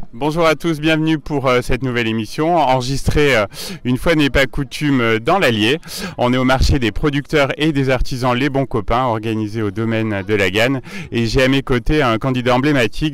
Bonjour à tous, bienvenue pour cette nouvelle émission enregistrée une fois n'est pas coutume dans l'Allier. On est au marché des producteurs et des artisans Les Bons Copains organisé au domaine de la Ganne et j'ai à mes côtés un candidat emblématique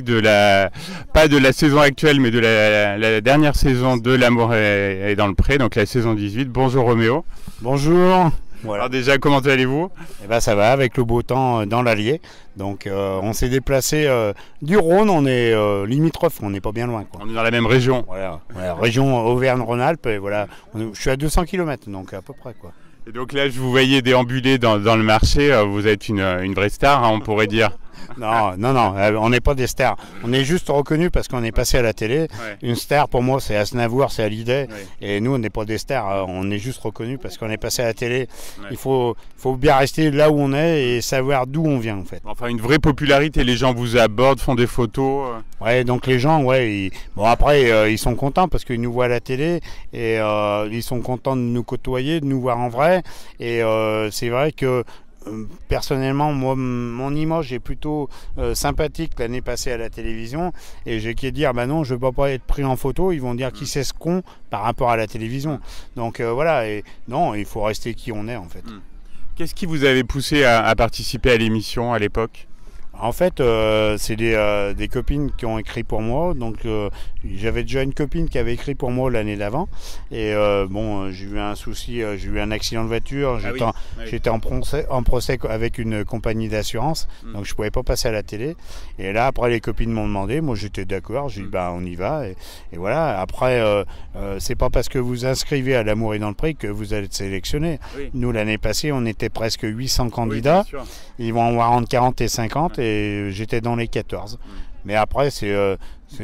pas de la saison actuelle mais de la dernière saison de L'amour est dans le pré, donc la saison 18. Bonjour Roméo. Bonjour. Voilà. Alors déjà, comment allez-vous? Eh ben, ça va avec le beau temps dans l'Allier. Donc on s'est déplacé du Rhône, on est limitrophe, on n'est pas bien loin, quoi. On est dans la même région. Voilà, région Auvergne-Rhône-Alpes, et voilà. Je suis à 200 km, donc à peu près, quoi. Et donc là, je vous voyais déambuler dans le marché, vous êtes une vraie star, hein, on pourrait dire. Non, on n'est pas des stars. On est juste reconnus parce qu'on est passé à la télé. Ouais. Une star, pour moi, c'est Aznavour, c'est Hallyday. Ouais. Et nous, on n'est pas des stars. On est juste reconnus parce qu'on est passé à la télé. Ouais. Il faut bien rester là où on est et savoir d'où on vient, en fait. Enfin, une vraie popularité, les gens vous abordent, font des photos. Ouais, donc les gens, ouais, bon après, ils sont contents parce qu'ils nous voient à la télé et ils sont contents de nous côtoyer, de nous voir en vrai. Et c'est vrai que personnellement, moi, mon image est plutôt sympathique l'année passée à la télévision et j'ai qu'à dire, bah non, je ne veux pas être pris en photo, ils vont dire qui c'est ce con par rapport à la télévision. Donc voilà, et non, il faut rester qui on est en fait. Qu'est-ce qui vous avait poussé à participer à l'émission à l'époque? En fait, c'est des copines qui ont écrit pour moi. Donc, j'avais déjà une copine qui avait écrit pour moi l'année d'avant. Et bon, j'ai eu un souci, j'ai eu un accident de voiture. J'étais en procès avec une compagnie d'assurance. Donc, je ne pouvais pas passer à la télé. Et là, après, les copines m'ont demandé. Moi, j'étais d'accord. J'ai dit, bah, on y va. Et voilà. Après, c'est pas parce que vous inscrivez à L'amour est dans le pré que vous allez être sélectionné. Oui. Nous, l'année passée, on était presque 800 candidats. Oui, ils vont en avoir entre 40 et 50. Et j'étais dans les 14. Mais après, c'est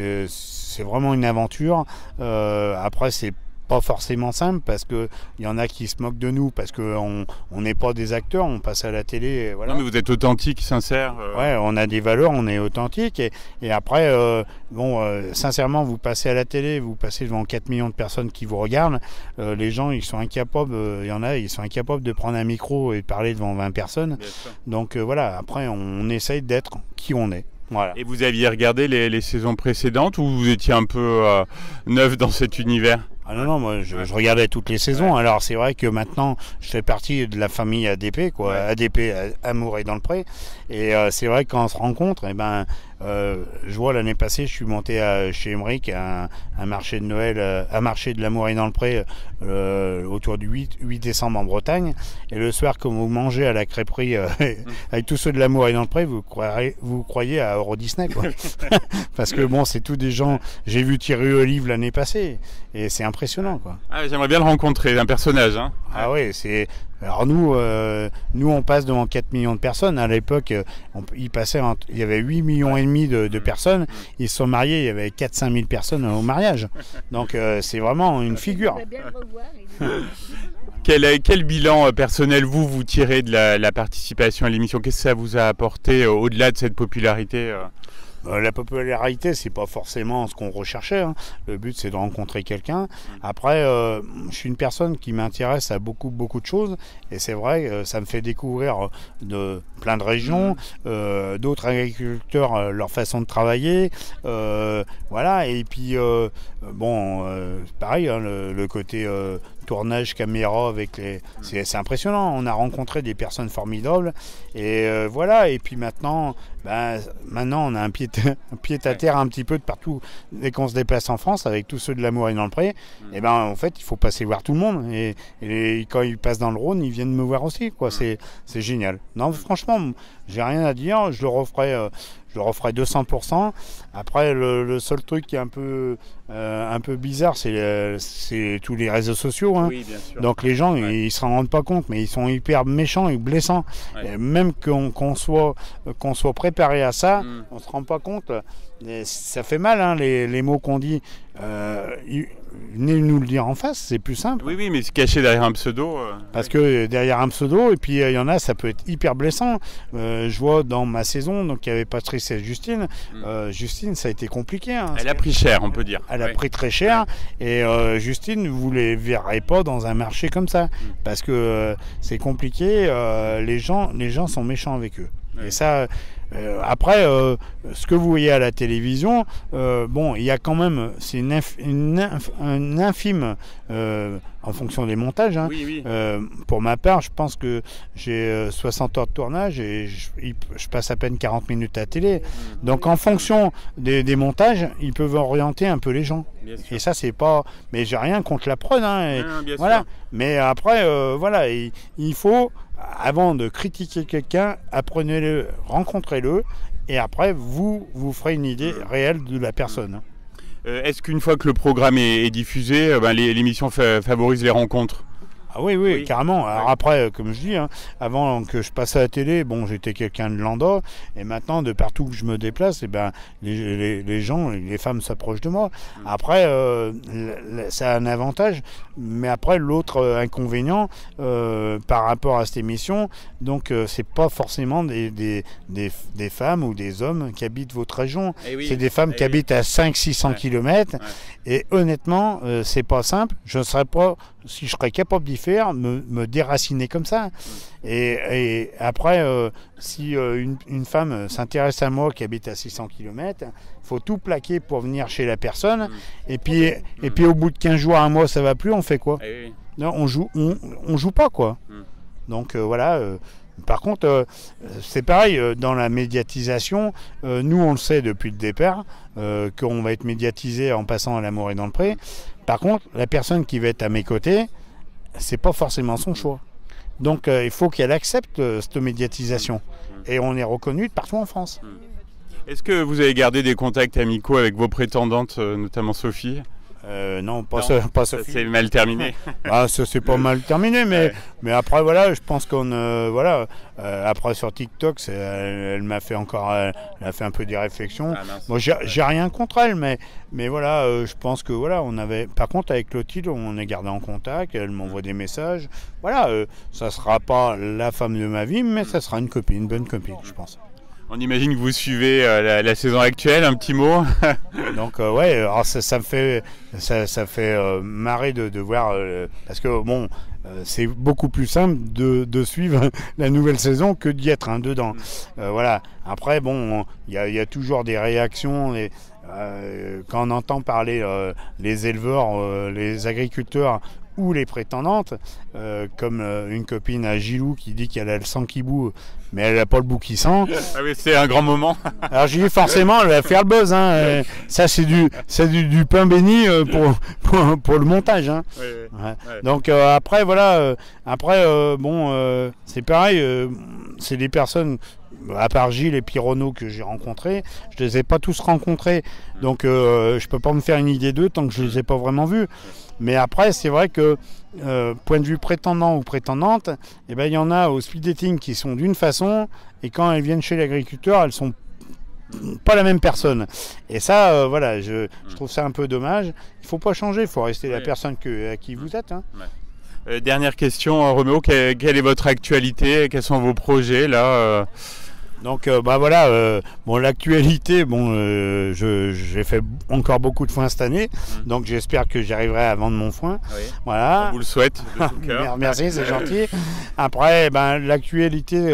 vraiment une aventure. Après, c'est pas forcément simple parce qu'il y en a qui se moquent de nous parce qu'on n'est pas des acteurs, on passe à la télé. Et voilà. Non, mais vous êtes authentique, sincère. Ouais, on a des valeurs, on est authentique. Et après, sincèrement, vous passez à la télé, vous passez devant 4 millions de personnes qui vous regardent. Les gens, ils sont incapables, il y en a, ils sont incapables de prendre un micro et de parler devant 20 personnes. Donc voilà, après, on essaye d'être qui on est. Voilà. Et vous aviez regardé les saisons précédentes ou vous étiez un peu neuf dans cet univers? Ah non, moi je regardais toutes les saisons. Ouais. Alors c'est vrai que maintenant je fais partie de la famille ADP, quoi. Ouais. ADP, Amour est dans le pré. Et c'est vrai que quand on se rencontre, eh ben, je vois l'année passée, je suis monté chez Emmerich à un marché de Noël, un marché de L'amour est dans le pré autour du 8 décembre en Bretagne. Et le soir, comme vous mangez à la crêperie avec tous ceux de L'amour est dans le pré, vous croyez à Euro Disney, quoi. Parce que bon, c'est tous des gens. J'ai vu Thierry Olive l'année passée et c'est impressionnant, quoi. Ah, j'aimerais bien le rencontrer, un personnage. Hein. Ah oui, c'est. Alors nous, on passe devant 4 millions de personnes. À l'époque, il y avait 8 millions et demi de personnes. Ils se sont mariés, il y avait 4-5 000 personnes au mariage. Donc c'est vraiment une figure. Quel bilan personnel vous tirez de la participation à l'émission? Qu'est-ce que ça vous a apporté au-delà de cette popularité? La popularité, c'est pas forcément ce qu'on recherchait. Hein. Le but, c'est de rencontrer quelqu'un. Après, je suis une personne qui m'intéresse à beaucoup de choses. Et c'est vrai, ça me fait découvrir plein de régions, d'autres agriculteurs, leur façon de travailler. Voilà. Et puis, pareil, hein, le côté tournage caméra avec c'est impressionnant. On a rencontré des personnes formidables. Et voilà. Et puis maintenant, on a un pied à terre un petit peu de partout. Dès qu'on se déplace en France avec tous ceux de L'amour est dans le pré, et en fait il faut passer voir tout le monde et quand ils passent dans le Rhône, ils viennent me voir aussi, quoi. C'est génial. Non, franchement, j'ai rien à dire, je le referai 200%. Après, le seul truc qui est un peu bizarre, c'est tous les réseaux sociaux. Hein. Oui, bien sûr. Donc les gens, ils se rendent pas compte, mais ils sont hyper méchants et blessants. Ouais. Et même qu'on soit préparé à ça, on se rend pas compte. Ça fait mal, hein, les mots qu'on dit. Venez nous le dire en face, c'est plus simple. Oui, mais se cacher derrière un pseudo. Parce que derrière un pseudo, et puis il y en a, ça peut être hyper blessant. Je vois dans ma saison, donc il y avait Patrice et Justine. Justine, ça a été compliqué. Hein, elle a pris cher, on peut dire. Elle a pris très cher. Et Justine, vous ne les verrez pas dans un marché comme ça. Parce que c'est compliqué. Les gens sont méchants avec eux. Et ça, Après, ce que vous voyez à la télévision, bon, il y a quand même, c'est un infime en fonction des montages. Hein. Oui, oui. Pour ma part, je pense que j'ai 60 heures de tournage et je passe à peine 40 minutes à la télé. Donc en fonction des montages, ils peuvent orienter un peu les gens. Et ça, c'est pas... Mais j'ai rien contre la prod. Hein, voilà. Sûr. Mais après, voilà, il faut, avant de critiquer quelqu'un, apprenez-le, rencontrez-le, et après, vous ferez une idée réelle de la personne. Est-ce qu'une fois que le programme est diffusé, l'émission favorise les rencontres? Ah oui, oui, carrément. Alors après, comme je dis, hein, avant que je passe à la télé, bon, j'étais quelqu'un de lambda, et maintenant, de partout que je me déplace, eh ben, les gens, les femmes s'approchent de moi. Après, ça a un avantage, mais après, l'autre inconvénient par rapport à cette émission, donc c'est pas forcément des femmes ou des hommes qui habitent votre région. C'est des femmes qui habitent à 500-600 km, et honnêtement, c'est pas simple. Je ne serais pas, si je serais capable d'y faire, me déraciner comme ça. Et après, si une femme s'intéresse à moi qui habite à 600 km, il faut tout plaquer pour venir chez la personne. Et puis au bout de 15 jours, un mois, ça va plus, on fait quoi? Non, on joue pas, quoi. Donc voilà. Par contre, c'est pareil, dans la médiatisation, nous on le sait depuis le départ, qu'on va être médiatisé en passant à l'amour et dans le pré. Par contre, la personne qui va être à mes côtés, c'est pas forcément son choix. Donc il faut qu'elle accepte cette médiatisation. Et on est reconnu de partout en France. Est-ce que vous avez gardé des contacts amicaux avec vos prétendantes, notamment Sophie? Non, pas Sophie. C'est mal terminé. Ah, ça c'est pas mal terminé, mais après voilà, je pense qu'on voilà. Après sur TikTok, elle m'a fait encore, elle a fait un peu des réflexions. Moi, j'ai rien contre elle, mais voilà, je pense que voilà, on avait. Par contre, avec Clotilde, on est gardé en contact. Elle m'envoie des messages. Voilà, ça sera pas la femme de ma vie, mais ça sera une copine, une bonne copine, je pense. On imagine que vous suivez la saison actuelle, un petit mot. Donc ouais, alors ça me fait marrer de voir parce que bon, c'est beaucoup plus simple de suivre la nouvelle saison que d'y être dedans. Voilà. Après bon, il y a toujours des réactions et quand on entend parler les éleveurs, les agriculteurs ou les prétendantes, comme une copine à Gilou qui dit qu'elle a le sang qui bout, mais elle n'a pas le bout qui sent. Ah oui, c'est un grand moment. Alors j'ai dit forcément, elle va faire le buzz. Hein. Ça c'est du pain béni pour le montage. Hein. Ouais. Donc après voilà, bon, c'est pareil, c'est des personnes. À part Gilles et Pirono que j'ai rencontrés, je les ai pas tous rencontrés, donc je peux pas me faire une idée d'eux tant que je les ai pas vraiment vus. Mais après, c'est vrai que point de vue prétendant ou prétendante, eh ben il y en a au speed dating qui sont d'une façon, et quand elles viennent chez l'agriculteur, elles sont pas la même personne. Et ça, voilà, je trouve ça un peu dommage. Il faut pas changer, il faut rester la personne à qui vous êtes. Hein. Dernière question, Roméo, quelle est votre actualité? Quels sont vos projets là Donc bah voilà, bon l'actualité, bon j'ai fait encore beaucoup de foin cette année, donc j'espère que j'arriverai à vendre mon foin. Oui. Voilà. On vous le souhaite de tout cœur. Merci, c'est gentil. Après, ben l'actualité,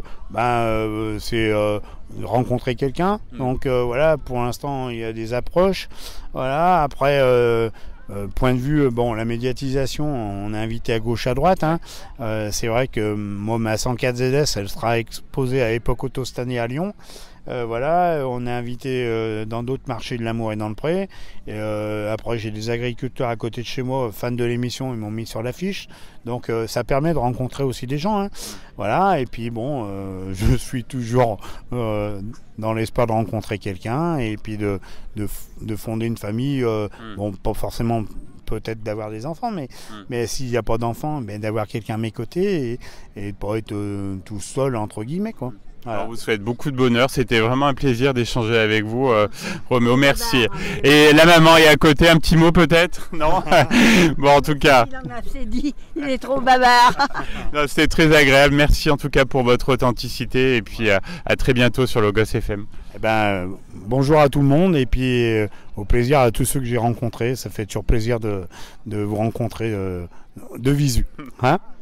c'est rencontrer quelqu'un. Donc voilà, pour l'instant il y a des approches. Voilà. Après. Point de vue, bon, la médiatisation, on est invité à gauche, à droite. Hein. C'est vrai que moi, ma 104 ZS, elle sera exposée à Époque Autostanée à Lyon. Voilà, on est invité dans d'autres marchés de l'amour et dans le pré. Après, j'ai des agriculteurs à côté de chez moi, fans de l'émission, ils m'ont mis sur l'affiche. Donc, ça permet de rencontrer aussi des gens. Hein. Voilà, et puis bon, je suis toujours dans l'espoir de rencontrer quelqu'un et puis de fonder une famille. Bon, pas forcément peut-être d'avoir des enfants, mais s'il n'y a pas d'enfants, ben, d'avoir quelqu'un à mes côtés et de pas être tout seul, entre guillemets, quoi. Voilà. Alors, vous souhaite beaucoup de bonheur, c'était vraiment un plaisir d'échanger avec vous, Roméo, merci. Et la maman est à côté, un petit mot peut-être? Non. Bon, en tout cas. Il en a assez dit, il est trop bavard. C'était très agréable, merci en tout cas pour votre authenticité et puis à très bientôt sur Logos FM. Eh ben, bonjour à tout le monde et puis au plaisir à tous ceux que j'ai rencontrés, ça fait toujours plaisir de vous rencontrer de visu. Hein?